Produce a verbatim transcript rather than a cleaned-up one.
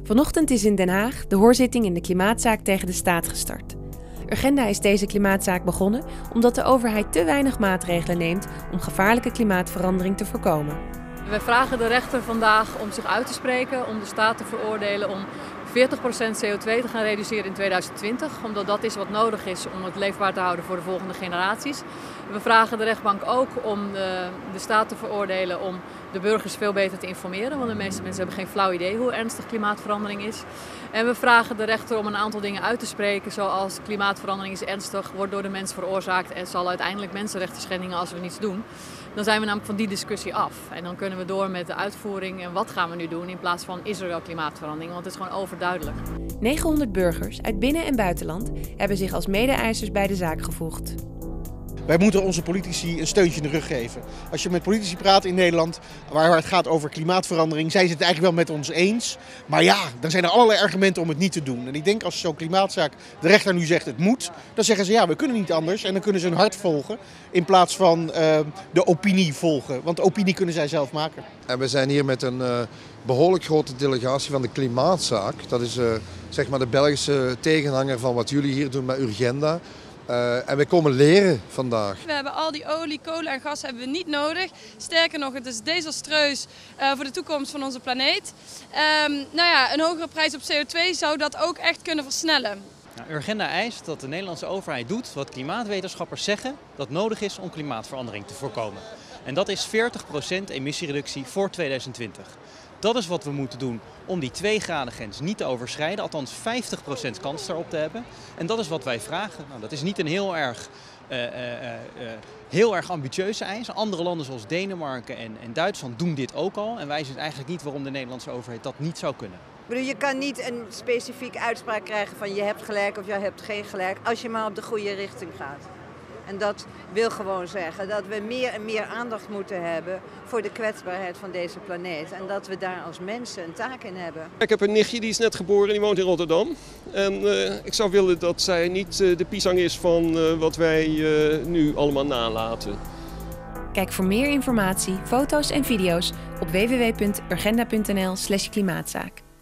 Vanochtend is in Den Haag de hoorzitting in de klimaatzaak tegen de staat gestart. Urgenda is deze klimaatzaak begonnen omdat de overheid te weinig maatregelen neemt om gevaarlijke klimaatverandering te voorkomen. We vragen de rechter vandaag om zich uit te spreken, om de staat te veroordelen om veertig procent C O twee te gaan reduceren in tweeduizend twintig. Omdat dat is wat nodig is om het leefbaar te houden voor de volgende generaties. We vragen de rechtbank ook om de, de staat te veroordelen om de burgers veel beter te informeren. Want de meeste mensen hebben geen flauw idee hoe ernstig klimaatverandering is. En we vragen de rechter om een aantal dingen uit te spreken. Zoals klimaatverandering is ernstig, wordt door de mens veroorzaakt en zal uiteindelijk mensenrechten schendingen als we niets doen. Dan zijn we namelijk van die discussie af. En dan kunnen we door met de uitvoering en wat gaan we nu doen in plaats van is er wel klimaatverandering. Want het is gewoon overduidelijk. negenhonderd burgers uit binnen- en buitenland hebben zich als mede-eisers bij de zaak gevoegd. Wij moeten onze politici een steuntje in de rug geven. Als je met politici praat in Nederland, waar het gaat over klimaatverandering, zijn ze het eigenlijk wel met ons eens. Maar ja, dan zijn er allerlei argumenten om het niet te doen. En ik denk als zo'n klimaatzaak de rechter nu zegt het moet, dan zeggen ze ja, we kunnen niet anders. En dan kunnen ze hun hart volgen in plaats van uh, de opinie volgen. Want de opinie kunnen zij zelf maken. En we zijn hier met een uh, behoorlijk grote delegatie van de klimaatzaak. Dat is uh, zeg maar de Belgische tegenhanger van wat jullie hier doen met Urgenda. Uh, en we komen leren vandaag. We hebben al die olie, kolen en gas hebben we niet nodig. Sterker nog, het is desastreus uh, voor de toekomst van onze planeet. Um, nou ja, een hogere prijs op C O twee zou dat ook echt kunnen versnellen. Nou, Urgenda eist dat de Nederlandse overheid doet wat klimaatwetenschappers zeggen dat nodig is om klimaatverandering te voorkomen. En dat is veertig procent emissiereductie voor tweeduizend twintig. Dat is wat we moeten doen om die twee graden grens niet te overschrijden, althans vijftig procent kans daarop te hebben. En dat is wat wij vragen. Nou, dat is niet een heel erg, uh, uh, uh, heel erg ambitieuze eis. Andere landen zoals Denemarken en, en Duitsland doen dit ook al. En wij zien eigenlijk niet waarom de Nederlandse overheid dat niet zou kunnen. Ik bedoel, je kan niet een specifieke uitspraak krijgen van je hebt gelijk of je hebt geen gelijk, als je maar op de goede richting gaat. En dat wil gewoon zeggen dat we meer en meer aandacht moeten hebben voor de kwetsbaarheid van deze planeet. En dat we daar als mensen een taak in hebben. Ik heb een nichtje die is net geboren en die woont in Rotterdam. En uh, ik zou willen dat zij niet uh, de pisang is van uh, wat wij uh, nu allemaal nalaten. Kijk voor meer informatie, foto's en video's op w w w punt urgenda punt n l slash klimaatzaak.